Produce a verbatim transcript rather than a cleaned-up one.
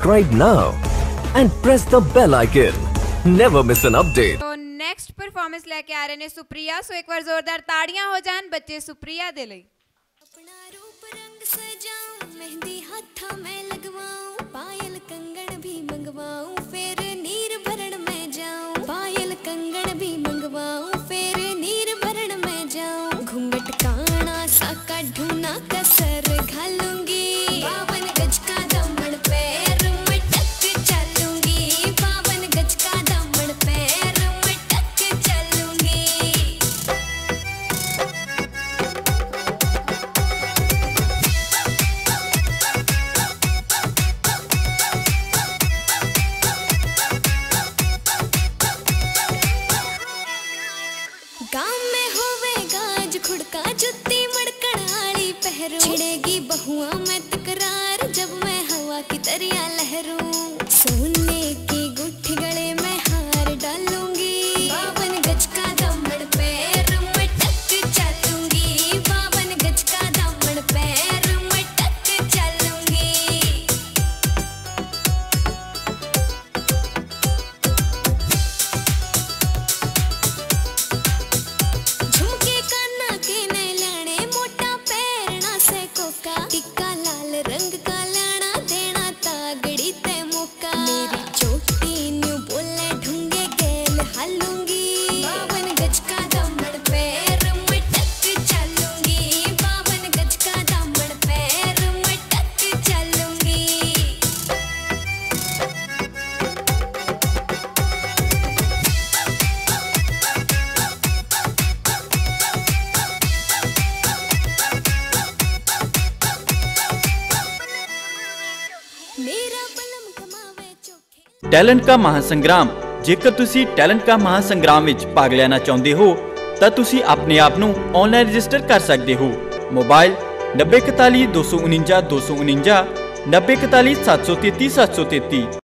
Subscribe now and press the bell icon. Never miss an update. तो next performance लेके आ रहे ने सुप्रिया, सो एक बार जोरदार ताड़ियां हो जान बच्चे सुप्रिया दे लई। अपना रूप रंग सजाऊं, मेहंदी हाथा में लगवाऊं, पायल कंगन भी मंगवाऊं, फिर नीर भरण में जाऊं। पायल कंगन भी मंगवाऊं, फिर नीर भरण में जाऊं। घूंघट काना सा काढूं कसर घालूंगी, बावन गज का दामन पैर में टक चलूंगी। बावन गज का दामन पैर में टक चलूंगी। गाँव में होवे गाज खुड़का, जुत्ती मड़कड़ आली पहरू, छिड़ेगी बहुआ में तकरार जब मैं हवा की तरिया लहरूं। सोने की गुट्ठी गले में हार डालूंगी, बावन गज का दामन पैर में टक चलूंगी। बावन गज का दामन पैर में टक चलूंगी। झुमके काना के ने लाने, मोटा पैरना से कोका, टिक्का लाल रंग का लाना, देना तागड़ी ते मौका। मेरी चोटी न्यू बोले ढूंगे गेल हालूंगी, बावन गज का दामन पैर में टक चलूंगी। बावन गज का दामन पैर में टक चलूंगी। मेरा बलम कमावे चोखे। टैलेंट का महासंग्राम। जेकर तुसी टैलेंट का महासंग्राम विच भाग लेना चाहते हो तो तुसी अपने आप नू ऑनलाइन रजिस्टर कर सकते हो। मोबाइल नब्बे इकतालीस दो सौ उनंजा दो सौ उनंजा, नब्बे इकतालीस सात सौ तेती सात सौ तेती।